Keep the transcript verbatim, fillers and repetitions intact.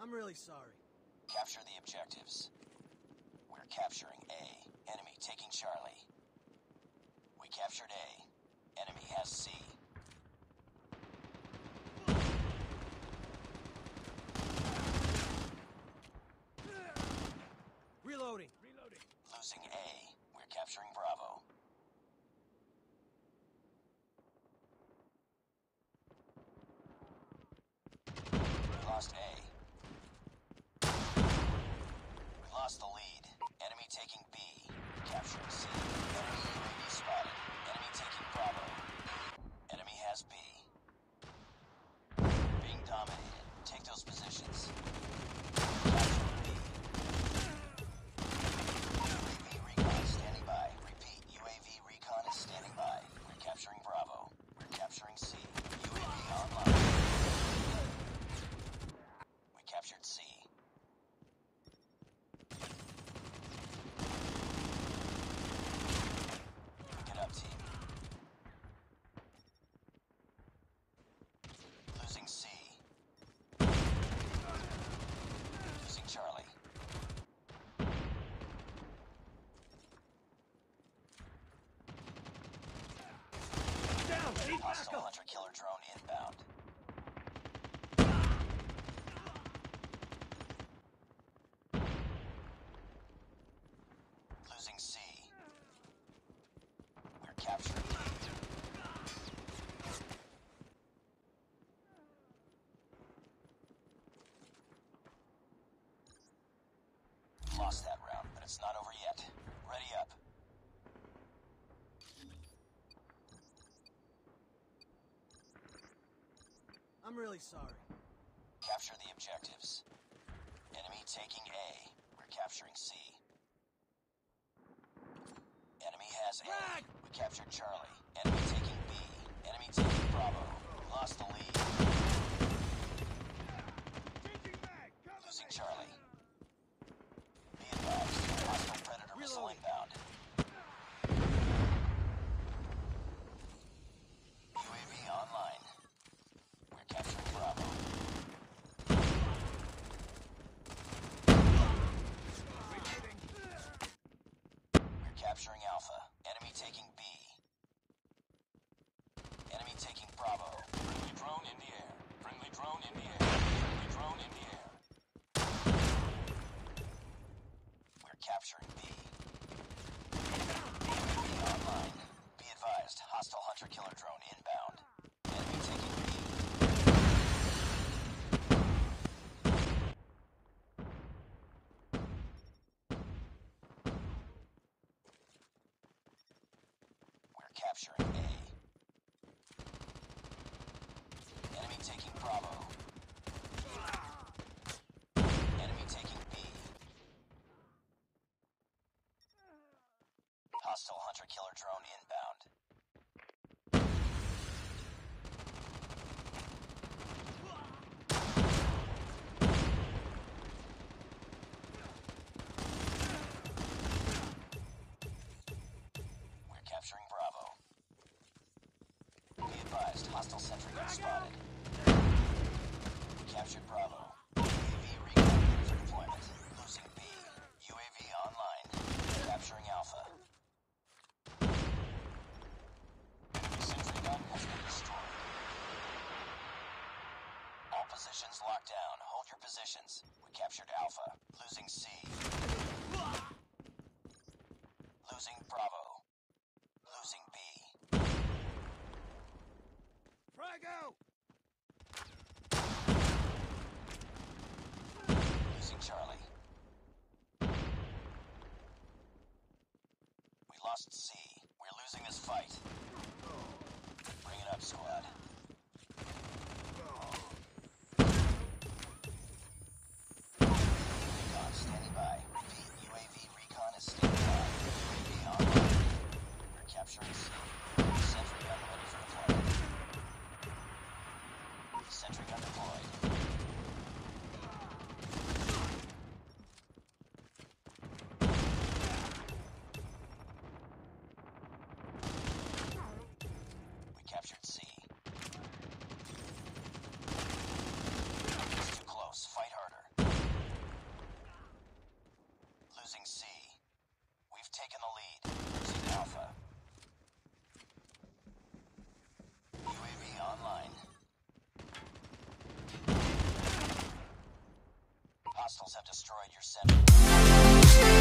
I'm really sorry. Capture the objectives. We're capturing A. Enemy taking Charlie. We captured A. Enemy has C. Reloading. Reloading. Losing A. We're capturing Bravo. We lost A. We lost the lead. Enemy taking B. Capturing C. Enemy U A V spotted. Enemy taking Bravo. Enemy has B. Being dominated. Take those positions. Capturing B. U A V recon standing by. Repeat, U A V recon is standing by. We're capturing Bravo. We're capturing C. U A V online. We captured C. Get up, team. Losing C. Losing Charlie. Down! Need Hostile backup! hunter-killer drone inbound. Losing C. We're capturing D. Lost that round, but it's not over yet. Ready up. I'm really sorry. Capture the objectives. Enemy taking A. We're capturing C. Enemy has A. Frag! We captured Charlie. Enemy taking B. Enemy taking Bravo. We lost the lead. Changing mag! Cover Losing me! Charlie. Be advised. Hostile Predator missile Reloading. inbound. U A V online. We're capturing Bravo. Reloading. We're capturing Alpha. Enemy taking B. Enemy taking Bravo. Friendly drone in the air. Friendly drone in the air. Friendly drone in the air. We're capturing B. U A V online. Be advised. Hostile hunter-killer drone inbound. Enemy taking B. We're capturing A. Enemy taking Bravo. Enemy taking B. Hostile hunter-killer drone inbound. We're capturing Bravo. Be advised, hostile sentry gun spotted. We captured Bravo. U A V recon ready for deployment. Losing B. U A V online. Capturing Alpha. Enemy sentry gun has been destroyed. All positions locked down. Hold your positions. We captured Alpha. Losing C. Losing Bravo. Losing B. Frago! Losing Charlie. We lost C. We're losing this fight. Bring it up, squad. Recon standing by. Repeat, U A V recon is standing by. U A V online. We're capturing C. Sentry gun ready for deployment. Sentry gun deployed. We captured C. Hostiles have destroyed your center.